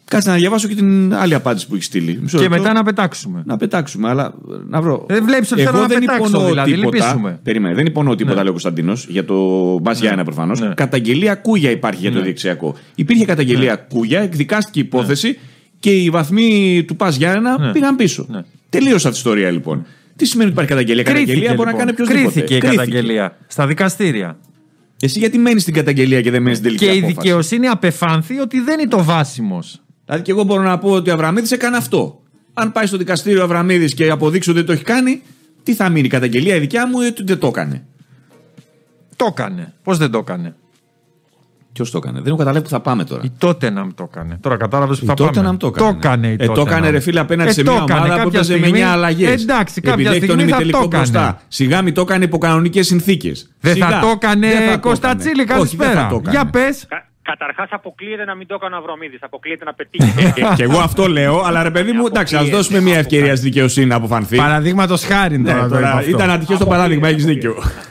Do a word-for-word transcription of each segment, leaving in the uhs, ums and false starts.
Κάτσε να διαβάσω και την άλλη απάντηση που έχει στείλει. Μισό και λεπτό. μετά να πετάξουμε. Να πετάξουμε, αλλά να βρω. Δεν βλέπεις ότι θέλω να πετάξω, δηλαδή, τίποτα. Περίμενε, δεν υπονοώ τίποτα, ναι. λέει ο Κωνσταντίνος, για το Μπας Γιάννενα προφανώς. Ναι. Καταγγελία Κούγια υπάρχει για το ναι. διεξιακό. Υπήρχε καταγγελία ναι. Κούγια, εκδικάστηκε υπόθεση ναι. και οι βαθμοί του Μπας Γιάννενα ναι. πήγαν πίσω. Ναι. Τελείωσε αυτή η ιστορία λοιπόν. Τι σημαίνει ότι υπάρχει καταγγελία? Κρίθηκε, καταγγελία λοιπόν. μπορεί να κάνει οποιοδήποτε. Κρίθηκε η καταγγελία στα δικαστήρια. Εσύ γιατί μένεις στην καταγγελία και δεν μένεις στην τελική και απόφαση? Και η δικαιοσύνη απεφάνθη ότι δεν είναι το βάσιμος. Δηλαδή και εγώ μπορώ να πω ότι ο Αβραμίδης έκανε αυτό. Αν πάει στο δικαστήριο ο Αβραμίδης και αποδείξει ότι δεν το έχει κάνει, τι θα μείνει? Η καταγγελία η δικιά μου ή ότι δεν το έκανε? Το έκανε. Πώς δεν το έκανε? Ποιος το έκανε? Δεν έχω καταλάβει που θα πάμε τώρα. Η Tottenham το έκανε. Τώρα κατάλαβες που η θα Tottenham πάμε. Το έκανε. Το έκανε η ε, το έκανε ρε φίλε απέναντι ε, σε μια ομάδα που έπαιζε με εννιά αλλαγές. Εντάξει, κάποια στιγμή θα το έκανε. Σιγά μη το έκανε υπό κανονικές συνθήκες. Δεν θα το έκανε Κωνστατσίλη, καλησπέρα. Για πες. Καταρχάς, αποκλείεται να μην το έκανε ο Αβραμίδης. Αποκλείεται να πετύχει. Και εγώ αυτό λέω, αλλά ρε παιδί μου, εντάξει, ας δώσουμε μια ευκαιρία στη δικαιοσύνη να αποφανθεί. Παραδείγματος χάρη τώρα. Ήταν ατυχές το παράδειγμα, έχεις δίκιο.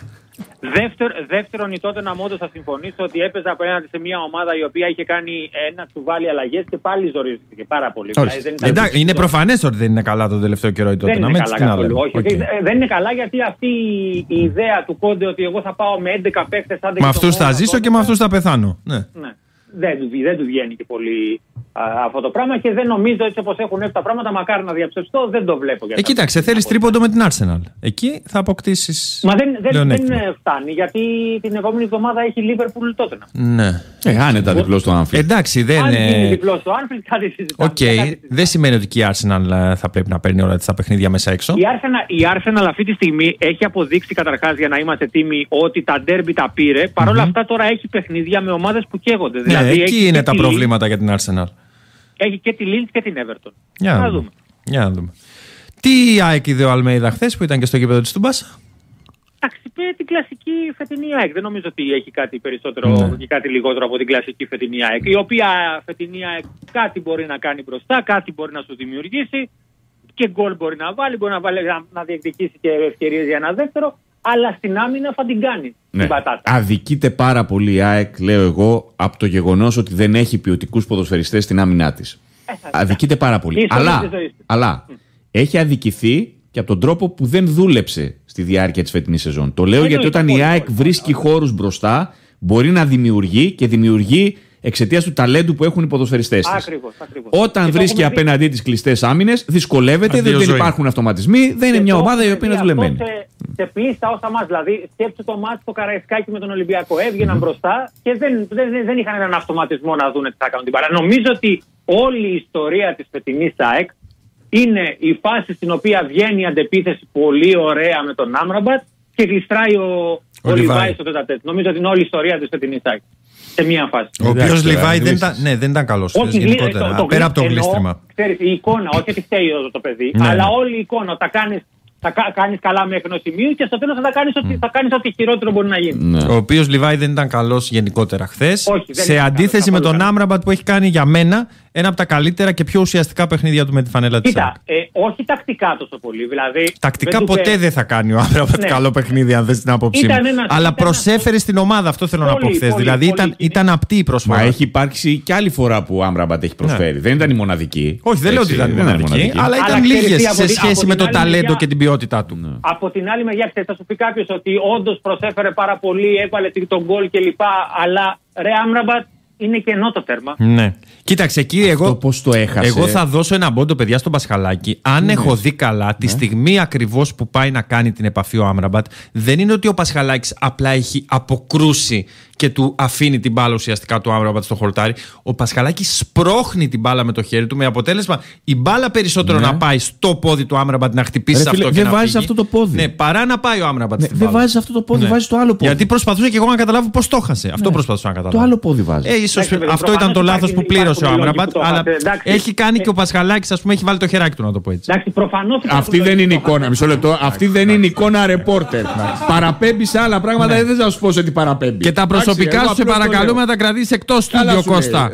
Δεύτερο, δεύτερον, η τότε να μόντω θα συμφωνήσω ότι έπαιζε απέναντι σε μια ομάδα η οποία είχε κάνει ένα τσουβάλι αλλαγές και πάλι ζορίζεται πάρα πολύ. Δηλαδή, δεν ήταν Εντάξει, είναι προφανές ότι δεν είναι καλά τον τελευταίο καιρό η τότε. Δεν είναι καλά καθόλου. Όχι, okay. Δεν είναι καλά γιατί αυτή η ιδέα του Κόντε ότι εγώ θα πάω με έντεκα παίκτες. Με αυτούς θα ζήσω και με αυτούς θα πεθάνω. Ναι. ναι. Δεν, δεν του βγαίνει και πολύ α, αυτό το πράγμα και δεν νομίζω έτσι όπως έχουν έρθει τα πράγματα. Μακάρι να διαψευστώ, δεν το βλέπω. Ε, κοίταξε, θέλεις τρίποντο με την Arsenal. Εκεί θα αποκτήσεις. Μα δεν, δεν, δεν φτάνει γιατί την επόμενη εβδομάδα έχει Liverpool τότε. Ναι. Ε, άνετα διπλό στο Anfield. Εντάξει, δεν είναι. Αν γίνει διπλό στο Anfield, κάτι συζητάμε. Οκ, okay. δεν σημαίνει ότι και η Arsenal θα πρέπει να παίρνει όλα τα παιχνίδια μέσα έξω. Η Arsenal, η Arsenal αυτή τη στιγμή έχει αποδείξει καταρχάς για να είμαστε τίμοι ότι τα ντέρμπι τα πήρε. Παρ' όλα mm-hmm. αυτά τώρα έχει παιχνίδια με ομάδες που καίγονται. Ναι, δηλαδή, εκεί είναι τα προβλήματα για την Arsenal. Έχει και τη Leeds και την Everton. Για να δούμε. Για να δούμε. Τι ΑΕΚ είδε ο Αλμέιδα χθες που ήταν και στο γήπεδο της Τούμπας? Εντάξει, την κλασική φετινή ΑΕΚ. Δεν νομίζω ότι έχει κάτι περισσότερο ναι. και κάτι λιγότερο από την κλασική φετινή ΑΕΚ. Η οποία φετινή ΑΕΚ κάτι μπορεί να κάνει μπροστά, κάτι μπορεί να σου δημιουργήσει και γκολ μπορεί να βάλει, μπορεί να, βάλει, να, να διεκδικήσει και ευκαιρίες για ένα δεύτερο. Αλλά στην άμυνα θα την κάνει ναι. την πατάτα. Αδικείται πάρα πολύ η ΑΕΚ, λέω εγώ, από το γεγονός ότι δεν έχει ποιοτικούς ποδοσφαιριστές στην άμυνά της. Ε, αδικείται πάρα πολύ. Αλλά, αλλά mm. έχει αδικηθεί και από τον τρόπο που δεν δούλεψε στη διάρκεια της φετινής σεζόν. Το λέω ε, γιατί όταν η ΑΕΚ βρίσκει χώρους μπροστά, μπορεί να δημιουργεί και δημιουργεί εξαιτίας του ταλέντου που έχουν οι ποδοσφαιριστές της. Ακριβώς, ακριβώς. Όταν βρίσκει απέναντί της κλειστές άμυνες, δυσκολεύεται, δεν, δεν υπάρχουν αυτοματισμοί, δεν είναι μια ομάδα η οποία είναι δουλεμένη. Σε, σε πλήστα όσα μας, δηλαδή σκέψου το μάτι στο Καραϊσκάκι με τον Ολυμπιακό. Έβγαιναν mm. μπροστά και δεν, δεν, δεν είχαν έναν αυτοματισμό να δουν τι θα κάνουν την παρά. Νομίζω ότι όλη η ιστορία της φετινής ΑΕΚ είναι η φάση στην οποία βγαίνει η αντεπίθεση πολύ ωραία με τον Άμραμπατ και γλιστράει ο, ο Λιβάη στο τέταρτο. Νομίζω ότι είναι όλη η ιστορία της φετινής ΑΕΚ. Σε μία φάση. Ο οποίος Λιβάη δεν ήταν, ναι, δεν ήταν καλός. Όχι, γενικότερα, το, το, πέρα από το γλίστριμα. Ξέρεις, η εικόνα, όχι ότι φταίει το παιδί, ναι, αλλά όλη η εικόνα, τα κάνεις, θα κάνεις καλά μέχρι ενός σημείου και στο τέλος θα κάνεις mm. ό,τι, θα κάνεις ό,τι χειρότερο μπορεί να γίνει. Ναι. Ο οποίος Λιβάη δεν ήταν καλός γενικότερα χθες. Σε αντίθεση με τον Άμραμπατ που έχει κάνει για μένα ένα από τα καλύτερα και πιο ουσιαστικά παιχνίδια του με τη φανέλα της ΑΕΚ. Ε, όχι τακτικά τόσο πολύ. Δηλαδή, τακτικά δεν ποτέ πέ... δεν θα κάνει ο Άμραμπατ ναι. καλό παιχνίδι, αν θες την άποψή μου. Ένας, αλλά προσέφερε ένας... στην ομάδα, αυτό θέλω πολύ, να πω χθες. Δηλαδή πολύ, ήταν, πολύ, ήταν απτή η προσφορά. Μα έχει υπάρξει και άλλη φορά που ο Άμραμπατ έχει προσφέρει. Ναι. Δεν ήταν η μοναδική. Όχι, δεν λέω ότι ήταν η μοναδική, αλλά ήταν λίγες σε σχέση με το ταλέντο και την ποιότητά του. Από την άλλη μεριά, θα σου πει κάποιο ότι όντως προσέφερε πάρα πολύ, έβαλε τον γκολ κλπ. Αλλά ρε Άμραμπατ. Είναι κενό το τέρμα. Ναι. Κοίταξε εκεί, εγώ, πώς το έχασε. εγώ θα δώσω ένα μπόντο, παιδιά, στον Πασχαλάκη. Αν ναι. έχω δει καλά, ναι. τη στιγμή ακριβώς που πάει να κάνει την επαφή ο Άμραμπατ, δεν είναι ότι ο Πασχαλάκης απλά έχει αποκρούσει και του αφήνει την μπάλα ουσιαστικά του Άμραμπατ στο χορτάρι. Ο Πασχαλάκης σπρώχνει την μπάλα με το χέρι του με αποτέλεσμα η μπάλα περισσότερο ναι. να πάει στο πόδι του Άμραμπατ να χτυπήσει Ρε, αυτό φίλε, και δεν να βάζεις αυτό το πόδι. Ναι, παρά να πάει ο Άμραμπατ ναι, στην μπάλα. Δεν βάζεις αυτό το πόδι, ναι. βάζεις το άλλο πόδι. Γιατί προσπαθούσα και εγώ να καταλάβω πώς το έχασε. Ναι. Αυτό προσπαθούσα να καταλάβω. Το άλλο πόδι βάζει. Ε, ίσως ε, αυτό ήταν το λάθος που πλήρωσε ο Άμραμπατ, αλλά έχει κάνει και ο Πασχαλάκης, ας πούμε, έχει βάλει το χεράκι του, να το πω έτσι. Αυτή δεν είναι εικόνα, μισό λεπτό. Αυτή δεν είναι εικόνα ρεπόρτερ. Παραπέμπει σε άλλα πράγματα, δεν θα σου πω σε τι παραπέμπει. Και τα προσωπικά σου σε παρακαλούμε να τα κρατήσει εκτός στούντιο, Κώστα.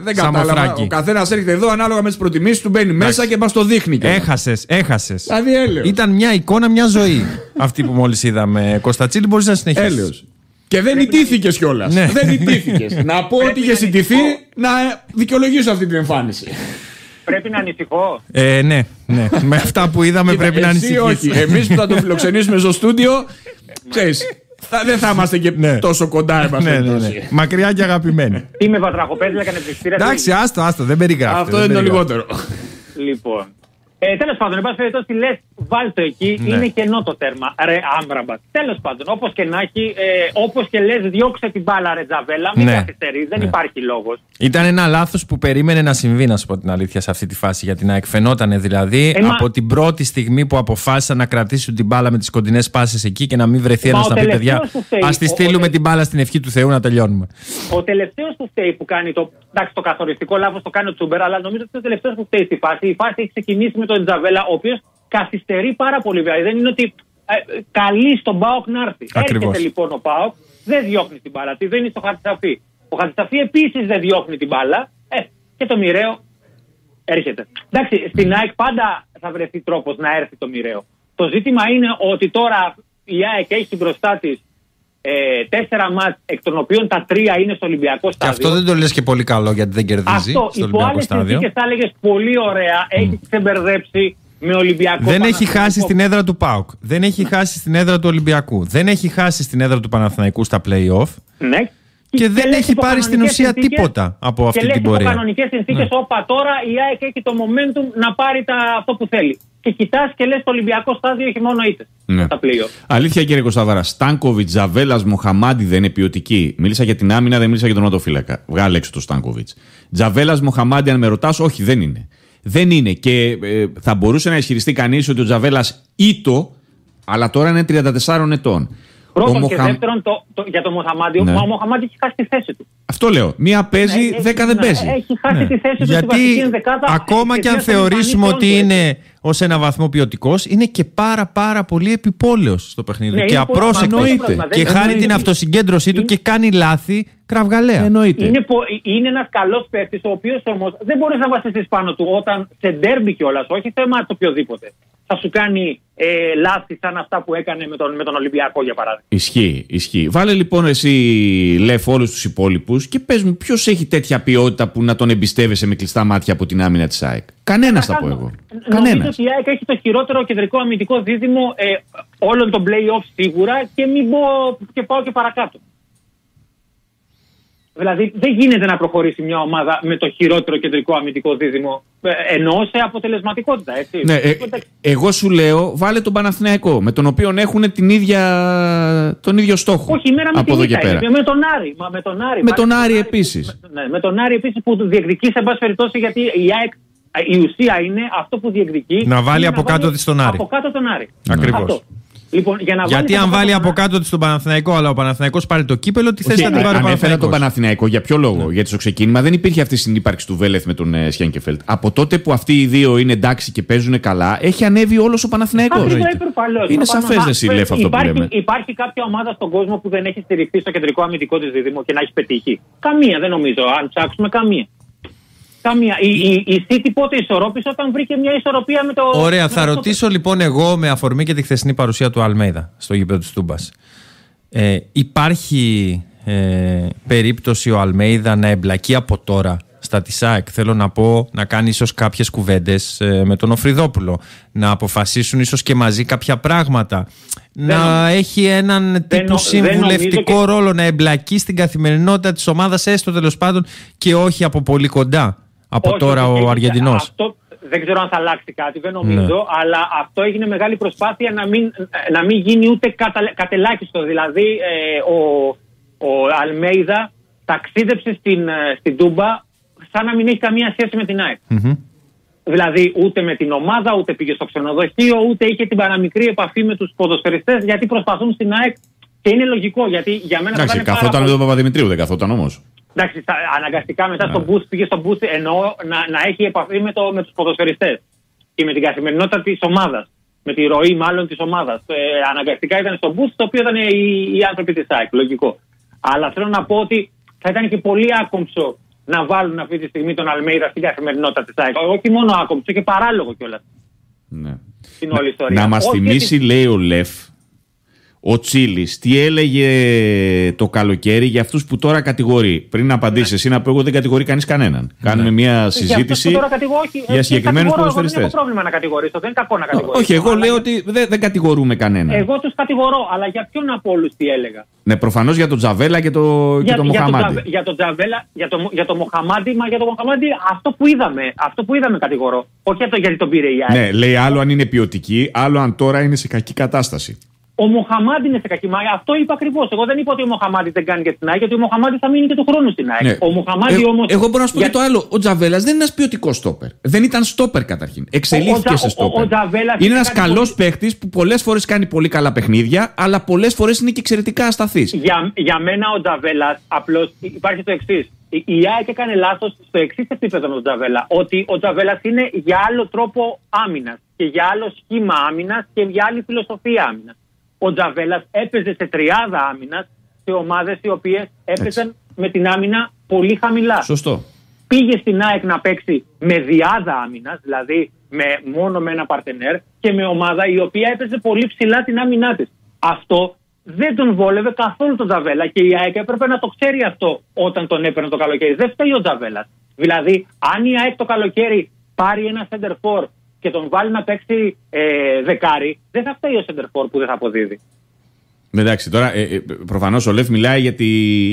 Ο καθένας έρχεται εδώ ανάλογα με τις προτιμήσεις του, μπαίνει μέσα και μας το δείχνει. Έχασες, έχασες. Ήταν μια εικόνα, μια ζωή αυτή που μόλις είδαμε. Κωνστατσίλη, μπορείς να συνεχίσεις. Και δεν ιτήθηκες κιόλας. Ναι. Δεν ιτήθηκες. Να πω ότι είχες ιτηθεί, να δικαιολογήσω αυτή την εμφάνιση. πρέπει να ανησυχώ. Ε, ναι, ναι. Με αυτά που είδαμε πρέπει να ανησυχήσω. Όχι. Εμείς που θα τον φιλοξενήσουμε στο στούντιο, ξέρεις, θα, δεν θα είμαστε και ναι. τόσο κοντά εμάς. Ναι, ναι, ναι. Μακριά και αγαπημένοι. Τι με πατραχοπέδιλα και ανεπιστήρα. Εντάξει, άστο, άστο, δεν περιγράφει. Αυτό δεν είναι το λιγότερο. Λοιπόν. Ε, τέλος πάντων, εν πάση περιπτώσει, λες, βάλ' το εκεί, ναι. είναι κενό το τέρμα. Ρε Άμραμπατ. Τέλος πάντων, όπως και να έχει, ε, όπως και λες, διώξε την μπάλα, ρε Τζαβέλα, μην ναι. καθυστερείς, δεν ναι. υπάρχει λόγος. Ήταν ένα λάθος που περίμενε να συμβεί, να σου πω την αλήθεια, σε αυτή τη φάση για την ΑΕΚ. Φαινότανε δηλαδή ε, από μα... την πρώτη στιγμή που αποφάσισαν να κρατήσουν την μπάλα με τις κοντινές πάσες εκεί και να μην βρεθεί ένας να πει παιδιά, ας τη στείλουμε ο, την μπάλα στην ευχή του Θεού να τελειώνουμε. Ο τελευταίος που φταίει που κάνει το. Εντάξει, το καθοριστικό λάθος το κάνει ο Τσούμπερ, αλλά νομίζω ότι ο τελευταίος που φταίει στη φάση. Η φάση έχει ξεκινήσει με τον Τζαβέλα, ο οποίος καθυστερεί πάρα πολύ. Δηλαδή δεν είναι ότι ε, καλεί στον ΠΑΟΚ να έρθει. Ακριβώς. Έρχεται λοιπόν ο ΠΑΟΚ, δεν διώχνει την μπάλα. Τι δεν είναι στο Χατζησαφή. Ο Χατζησαφή επίσης δεν διώχνει την μπάλα. Ε, και το μοιραίο έρχεται. Εντάξει, στην ΑΕΚ πάντα θα βρεθεί τρόπος να έρθει το μοιραίο. Το ζήτημα είναι ότι τώρα η ΑΕΚ έχει μπροστά της Ε, τέσσερα μάτς, εκ των οποίων τα τρία είναι στο Ολυμπιακό στάδιο. Και αυτό δεν το λες και πολύ καλό γιατί δεν κερδίζει. Αυτό στο υπό άλλες συνθήκες θα έλεγες πολύ ωραία. Mm. Έχει ξεμπερδέψει με Ολυμπιακό. Δεν έχει χάσει στην έδρα του ΠΑΟΚ. Δεν έχει χάσει στην έδρα του Ολυμπιακού. Δεν έχει χάσει στην έδρα του Παναθηναϊκού στα play-off. Ναι. Και, και δεν έχει πάρει στην ουσία συνθήκες, τίποτα από αυτή την πορεία. Και υπό κανονικές συνθήκες, ναι. όπα τώρα η ΑΕΚ έχει το momentum να πάρει τα, αυτό που θέλει. Και κοιτάς και λες το Ολυμπιακό στάδιο έχει μόνο ήττες. Ναι. Στα πλοίο. Αλήθεια κύριε Κωνσταντάρα, Στάνκοβιτ, Τζαβέλας, Μοχαμάντι δεν είναι ποιοτικοί. Μίλησα για την άμυνα, δεν μίλησα για τον ματοφύλακα. Βγάλε έξω το Στάνκοβιτ. Τζαβέλας, Μοχαμάντι, αν με ρωτάς, όχι, δεν είναι. Δεν είναι. Και ε, θα μπορούσε να ισχυριστεί κανείς ότι ο Τζαβέλας ήτο, αλλά τώρα είναι τριάντα τεσσάρων ετών. Πρώτον Μοχα... και δεύτερον το, το, για τον Μοχαμάντι, ναι. ο Μοχαμάντι έχει χάσει τη θέση του. Αυτό λέω. Μία παίζει, ναι, δέκα δεν παίζει. Έχει χάσει ναι. τη θέση του. Γιατί στη βασική δεκάδα, ακόμα και αν θεωρήσουμε ότι είναι ως ένα βαθμό ποιοτικός, είναι και πάρα πάρα πολύ επιπόλαιος στο παιχνίδι. Ναι, και απρόσεκτος. Και χάνει την αυτοσυγκέντρωσή του και κάνει λάθη κραυγαλαία. Εννοείται. Είναι, είναι ένας καλός παίκτης, ο οποίος όμως δεν μπορείς να βασιστείς πάνω του όταν σε ντέρμπι κιόλας, όχι θέμα το οποιοδήποτε. Θα σου κάνει ε, λάθη σαν αυτά που έκανε με τον, με τον Ολυμπιακό για παράδειγμα. Ισχύει, ισχύει. Βάλε λοιπόν εσύ, Λεφ, όλους τους υπόλοιπους και πες μου ποιος έχει τέτοια ποιότητα που να τον εμπιστεύεσαι με κλειστά μάτια από την άμυνα της ΑΕΚ. Κανένας θα πω εγώ. Κανένας. Νομίζω ότι η ΑΕΚ έχει το χειρότερο κεντρικό αμυντικό δίδυμο ε, όλων των play-off σίγουρα και μην πω και πάω και παρακάτω. Δηλαδή δεν γίνεται να προχωρήσει μια ομάδα με το χειρότερο κεντρικό αμυντικό δίδυμο, εννοώ σε αποτελεσματικότητα, έτσι. Ναι, ε, εγώ σου λέω βάλε τον Παναθηναϊκό με τον οποίο έχουν την ίδια, τον ίδιο στόχο. Όχι, η μέρα με, την ίδια, με τον Άρη. Μα με τον Άρη, με τον Άρη επίσης. Με, ναι, με τον Άρη επίσης που διεκδικεί σε πάση περιπτώσει, γιατί η ΑΕΚ, η ουσία είναι αυτό που διεκδικεί. Να βάλει από κάτω της τον Άρη. Από κάτω τον Άρη. Ακριβώς. Λοιπόν, για να γιατί αν βάλει από κάτω της τον Παναθηναϊκό, αλλά ο Παναθηναϊκός πάρει το κύπελο, τι θες να την πάρει ο Παναθηναϊκός. Ανέφερα τον Παναθηναϊκό για ποιο λόγο? Ναι. Γιατί στο ξεκίνημα δεν υπήρχε αυτή η συνύπαρξη του Βέλεθ με τον ε, Σιάνκεφελτ. Από τότε που αυτοί οι δύο είναι εντάξει και παίζουν καλά, έχει ανέβει όλος ο Παναθηναϊκός. Είναι σαφές, εσύ Λεφ, αυτό υπάρχει, που λέμε. Υπάρχει κάποια ομάδα στον κόσμο που δεν έχει στηριχθεί στο κεντρικό αμυντικό της δίδυμο και να έχει πετύχει? Καμία, δεν νομίζω. Αν ψάξουμε, καμία. Καμία. Η, η, η City πότε ισορρόπησε? Όταν βρήκε μια ισορροπία με το. Ωραία, με θα το... ρωτήσω λοιπόν εγώ με αφορμή και τη χθεσινή παρουσία του Αλμέιδα στο γήπεδο της Τούμπας. Ε, υπάρχει ε, περίπτωση ο Αλμέιδα να εμπλακεί από τώρα στα της ΑΕΚ? Θέλω να πω να κάνει ίσως κάποιες κουβέντες ε, με τον Οφριδόπουλο, να αποφασίσουν ίσως και μαζί κάποια πράγματα, δεν να νο... έχει έναν τύπου δεν συμβουλευτικό και... ρόλο, να εμπλακεί στην καθημερινότητα της ομάδας, έστω τέλος πάντων και όχι από πολύ κοντά. Από όχι, τώρα όχι, ο Αργεντινός. Αυτό δεν ξέρω αν θα αλλάξει κάτι, δεν νομίζω, ναι. αλλά αυτό έγινε μεγάλη προσπάθεια να μην, να μην γίνει ούτε κατα, κατελάχιστο. Δηλαδή ε, ο, ο Αλμέιδα ταξίδεψε στην, στην Τούμπα σαν να μην έχει καμία σχέση με την ΑΕΚ. Mm-hmm. Δηλαδή ούτε με την ομάδα, ούτε πήγε στο ξενοδοχείο, ούτε είχε την παραμικρή επαφή με τους ποδοσφαιριστές, γιατί προσπαθούν στην ΑΕΚ και είναι λογικό. Γιατί για μένα εντάξει, καθόταν με τον Παπαδημητρίου, δεν καθόταν όμως. Εντάξει, αναγκαστικά μετά στον boost πήγε στον boost, εννοώ να, να έχει επαφή με, το, με τους ποδοσφαιριστές και με την καθημερινότητα της ομάδας, με τη ροή μάλλον της ομάδας. Ε, αναγκαστικά ήταν στον boost, το οποίο ήταν οι, οι άνθρωποι της ΑΕΚ, λογικό. Αλλά θέλω να πω ότι θα ήταν και πολύ άκομψο να βάλουν αυτή τη στιγμή τον Αλμέιδα στην καθημερινότητα της ΑΕΚ. Όχι μόνο άκομψο, και παράλογο κιόλας. Ναι. Στην όλη ιστορία. Να μας θυμίσει, γιατί... λέει ο Λεφ, ο Τσίλης τι έλεγε το καλοκαίρι για αυτούς που τώρα κατηγορεί. Πριν απαντήσει, ναι. εσύ να πω, εγώ δεν κατηγορεί κανείς κανέναν. Ναι. Κάνουμε μια συζήτηση για, για συγκεκριμένους ποδοσφαιριστές. Δεν έχω πρόβλημα να κατηγορήσω, δεν είναι κακό να κατηγορήσω. Όχι, εγώ λέω ότι δεν, δεν κατηγορούμε κανέναν. Εγώ τους κατηγορώ, αλλά για ποιον από όλους τι έλεγα. Ναι, προφανώς για τον Τζαβέλα και, το, για, και τον Μοχαμάντι. Για τον Τζαβέλα, για τον για το Μοχαμάντι, μα για τον Μοχαμάντι αυτό που είδαμε, αυτό που είδαμε κατηγορώ. Όχι γιατί τον πήρε η ΑΕΚ. Ναι, λέει άλλο αν είναι ποιοτική, άλλο αν τώρα είναι σε κακή κατάσταση. Ο Μοχαμάντι είναι σε κακή μάγια. Αυτό είπα ακριβώς. Εγώ δεν είπα ότι ο Μοχαμάντι δεν κάνει και στην ΑΕΚ, γιατί ο Μοχαμάντι θα μείνει και του χρόνου στην ΑΕΚ. Ναι. Ο Μοχαμάντι ε, όμως. Εγώ μπορώ να σου πω για... και το άλλο. Ο Τζαβέλας δεν είναι ένας ποιοτικός στόπερ. Δεν ήταν στόπερ καταρχήν. Εξελίχθηκε ο, σε στόπερ. Ο, ο, ο είναι ένας καλός πολύ... παίχτης που πολλές φορές κάνει πολύ καλά παιχνίδια, αλλά πολλές φορές είναι και εξαιρετικά ασταθής. Για, για μένα ο Τζαβέλας απλώς υπάρχει το εξής. Η, η ΑΕΚ έκανε λάθος στο εξής επίπεδο με τον Τζαβέλα. Ότι ο Τζαβέλας είναι για άλλο τρόπο άμυνας και για άλλο σχήμα άμυνας και για άλλη φιλοσοφία άμυνας. Ο Τζαβέλας έπαιζε σε τριάδα άμυνας σε ομάδες οι οποίες έπαιζαν έτσι. Με την άμυνα πολύ χαμηλά. Σωστό. Πήγε στην ΑΕΚ να παίξει με διάδα άμυνας, δηλαδή με, μόνο με ένα παρτενέρ και με ομάδα η οποία έπαιζε πολύ ψηλά την άμυνά της. Αυτό δεν τον βόλευε καθόλου τον Τζαβέλα και η ΑΕΚ έπρεπε να το ξέρει αυτό όταν τον έπαιρνε το καλοκαίρι. Δεν φταίει ο Τζαβέλας. Δηλαδή, αν η ΑΕΚ το καλοκαίρι πάρει ένα center for και τον βάλει να παίξει ε, δεκάρι, δεν θα φταίει ο center for που δεν θα αποδίδει. Εντάξει, τώρα ε, προφανώς ο Λεφ μιλάει για, τη,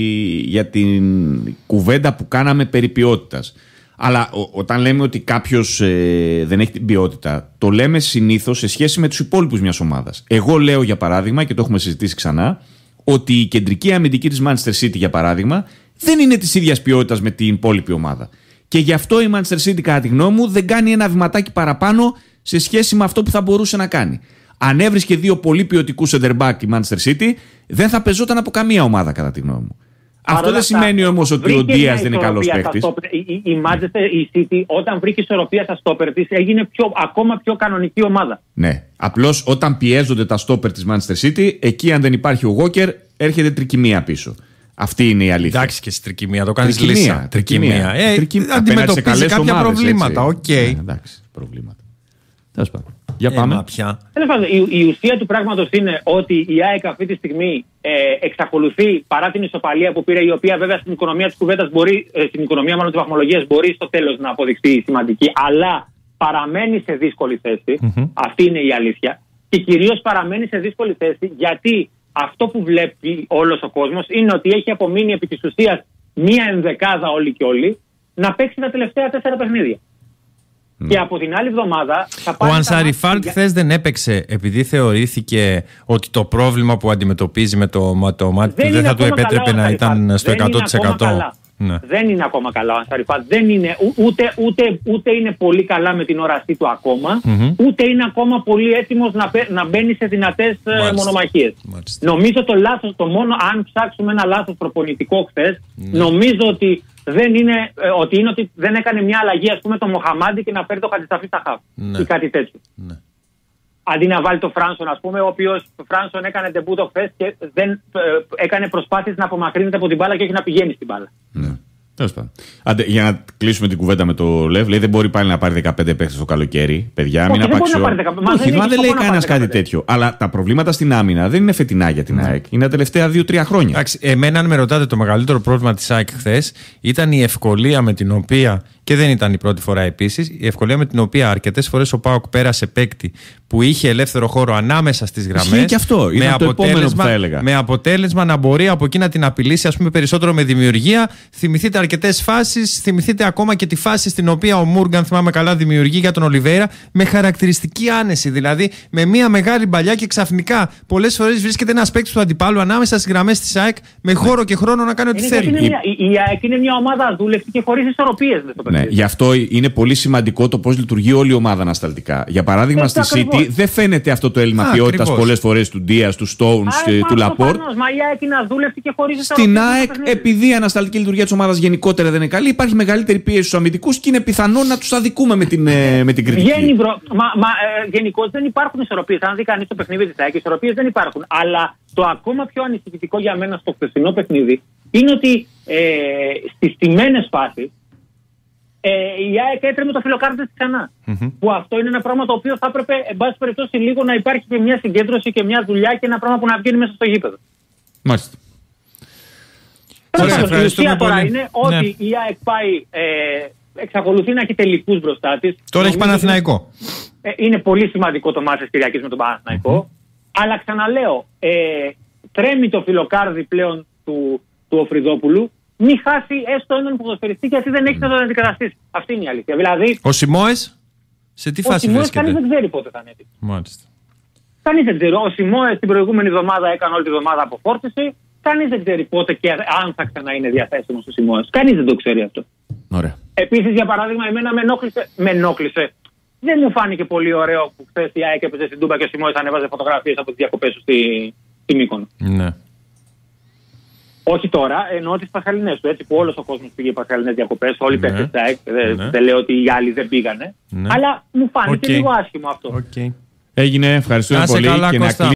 για την κουβέντα που κάναμε περί ποιότητας. Αλλά ο, όταν λέμε ότι κάποιος ε, δεν έχει την ποιότητα, το λέμε συνήθως σε σχέση με τους υπόλοιπους μιας ομάδας. Εγώ λέω για παράδειγμα, και το έχουμε συζητήσει ξανά, ότι η κεντρική αμυντική της Manchester City για παράδειγμα δεν είναι της ίδιας ποιότητας με την υπόλοιπη ομάδα. Και γι' αυτό η Manchester City, κατά τη γνώμη μου, δεν κάνει ένα βηματάκι παραπάνω σε σχέση με αυτό που θα μπορούσε να κάνει. Αν έβρισκε δύο πολύ ποιοτικούς center back η Manchester City, δεν θα πεζόταν από καμία ομάδα, κατά τη γνώμη μου. Αυτό δεν αυτά, σημαίνει όμως ότι ο Ντίας δεν είναι καλός παίκτης. Η, η Manchester, η City, όταν βρήκε ισορροπία στα στόπερ της, έγινε πιο, ακόμα πιο κανονική ομάδα. Ναι. Απλώς όταν πιέζονται τα στόπερ της Manchester City, εκεί αν δεν υπάρχει ο Walker, έρχεται τρικυμία πίσω. Αυτή είναι η αλήθεια. Εντάξει και στη τρικυμία, το κάνεις λύσα. Τρικυμία. Ε, τρικυμία. Αντιμετωπίζει κάποια ομάδες, προβλήματα. Οκ. Okay. Ε, εντάξει, προβλήματα. Τέλος πάντων. Για πάμε. Ε, η, η ουσία του πράγματος είναι ότι η ΑΕΚ αυτή τη στιγμή ε, εξακολουθεί παρά την ισοπαλία που πήρε, η οποία βέβαια στην οικονομία της κουβέντας μπορεί, ε, στην οικονομία μάλλον της βαθμολογίας μπορεί στο τέλος να αποδειχθεί σημαντική, αλλά παραμένει σε δύσκολη θέση. Mm-hmm. Αυτή είναι η αλήθεια. Και κυρίως παραμένει σε δύσκολη θέση γιατί αυτό που βλέπει όλος ο κόσμος είναι ότι έχει απομείνει επί της ουσίας μία ενδεκάδα όλοι και όλοι να παίξει τα τελευταία τέσσερα παιχνίδια. Mm. Και από την άλλη εβδομάδα θα πάει. Ο Ανσαριφάλ χθες δεν έπαιξε επειδή θεωρήθηκε ότι το πρόβλημα που αντιμετωπίζει με το, με το μάτι του δεν θα του επέτρεπε να ήταν στο εκατό τοις εκατό. Ναι. Δεν είναι ακόμα καλά ο Ανσαριφάλ. Δεν είναι, ούτε, ούτε, ούτε είναι πολύ καλά με την όρασή του ακόμα, mm-hmm. ούτε είναι ακόμα πολύ έτοιμος να, να μπαίνει σε δυνατές μονομαχίες. Νομίζω το λάθος, το μόνο, αν ψάξουμε ένα λάθος προπονητικό χθες, ναι. νομίζω ότι δεν είναι, ότι είναι ότι δεν έκανε μια αλλαγή, ας πούμε, το Μοχαμάντι και να φέρει το Χατζησαφή στα χαφ. Ναι. Ή κάτι τέτοιο. Ναι. Αντί να βάλει το Φράνσον, ας πούμε, ο οποίος Φράνσον έκανε ντεμπούτο χθες και δεν ε, έκανε προσπάθειες να απομακρύνεται από την μπάλα και όχι να πηγαίνει στην μπάλα. Ναι. Τέλος πάντων. Άντε, για να κλείσουμε την κουβέντα με το Λεύ, λέει δεν μπορεί πάλι να πάρει δεκαπέντε παίχτες το καλοκαίρι. Παιδιά, όχι, μην απαξιώ. Όχι, μα δεν λέει κανένα κάτι τέτοιο. Αλλά τα προβλήματα στην άμυνα δεν είναι φετινά για την ναι. ΑΕΚ. Είναι τα τελευταία δύο τρία χρόνια. Εντάξει, εμένα, αν με ρωτάτε, το μεγαλύτερο πρόβλημα της ΑΕΚ χθες ήταν η ευκολία με την οποία. Και δεν ήταν η πρώτη φορά επίσης. Η ευκολία με την οποία αρκετές φορές ο ΠΑΟΚ πέρασε παίκτη που είχε ελεύθερο χώρο ανάμεσα στις γραμμές. Και αυτό. Είναι το επόμενο που θα έλεγα. Με αποτέλεσμα να μπορεί από εκεί να την απειλήσει, ας πούμε, περισσότερο με δημιουργία. Θυμηθείτε αρκετές φάσεις. Θυμηθείτε ακόμα και τη φάση στην οποία ο Μούργαν, θυμάμαι καλά, δημιουργεί για τον Ολιβέηρα με χαρακτηριστική άνεση. Δηλαδή με μια μεγάλη μπαλιά και ξαφνικά πολλές φορές βρίσκεται ένας παίκτης του αντιπάλου ανάμεσα στις γραμμές της ΑΕΚ με χώρο και χρόνο να κάνει ό,τι θέλει. Είναι μια, η, η ΑΕΚ είναι μια ομάδα αδούλευτη και χωρίς ισορροπίες. Ναι, γι' αυτό είναι πολύ σημαντικό το πώς λειτουργεί όλη η ομάδα ανασταλτικά. Για παράδειγμα, έτσι, στη City δεν φαίνεται αυτό το έλλειμμα ποιότητας πολλές φορές του Ντίας, του Stones, του Λαπόρτ. Μα η ΑΕΚ είναι αδούλευτη και χωρίς στην ΑΕΚ, επειδή η ανασταλτική λειτουργία της ομάδας γενικότερα δεν είναι καλή, υπάρχει μεγαλύτερη πίεση στους αμυντικούς και είναι πιθανό να τους αδικούμε με την, με την κριτική. Βγαίνει, μπρο... μα, μα, ε, γενικώς δεν υπάρχουν ισορροπίες. Αν δει κανείς το παιχνίδι της ΑΕΚ, ισορροπίες δεν υπάρχουν. Αλλά το ακόμα πιο ανησυχητικό για μένα στο χθεσινό παιχνίδι είναι ότι ε, στις τιμένες φάσεις Ε, η ΑΕΚ έτρεμε το φιλοκάρδι της ξανά. Mm-hmm. Που αυτό είναι ένα πράγμα το οποίο θα έπρεπε, εν πάση περιπτώσει, λίγο να υπάρχει και μια συγκέντρωση και μια δουλειά και ένα πράγμα που να βγαίνει μέσα στο γήπεδο. Μάλιστα. Η ουσία τώρα είναι ότι ναι. η ΑΕΚ πάει, ε, εξακολουθεί να έχει τελικούς μπροστά της. Τώρα έχει Παναθηναϊκό. Ε, είναι πολύ σημαντικό το μάτς της Κυριακής με τον Παναθηναϊκό. Mm-hmm. Αλλά ξαναλέω, ε, τρέμει το φιλοκάρδι πλέον του, του Οφριδόπουλου. Μην χάσει έστω έναν ποδοσφαιριστή γιατί δεν έχει να τον αντικαταστήσει. Αυτή είναι η αλήθεια. Δηλαδή, ο Σιμόες, σε τι φάση βρίσκεται? Κανείς δεν ξέρει πότε θα είναι έτοιμος. Μάλιστα. Κανείς δεν ξέρει. Ο Σιμόες την προηγούμενη εβδομάδα έκανε όλη τη εβδομάδα αποφόρτιση. Κανείς δεν ξέρει πότε και αν θα ξανά είναι διαθέσιμος ο Σιμόες. Κανείς δεν το ξέρει αυτό. Ωραία. Επίσης, για παράδειγμα, εμένα με ενόχλησε. Με ενόχλησε. Δεν μου φάνηκε πολύ ωραίο που χθες η ΑΕΚ έπαιζε στην Τούμπα και ο Σιμόες ανέβαζε φωτογραφίες από τις διακοπές του στη, στη Μύκονο. Ναι. Όχι τώρα, εννοώ τις Πασχαλινές του, έτσι που όλος ο κόσμος πήγε Πασχαλινές διακοπές, όλοι ναι. πέφτουν στα ΑΕΚ, ναι. δεν λέω ότι οι άλλοι δεν πήγανε, ναι. αλλά μου φάνηκε okay. λίγο άσχημο αυτό. Okay. Έγινε, ευχαριστούμε πολύ. Καλά, και να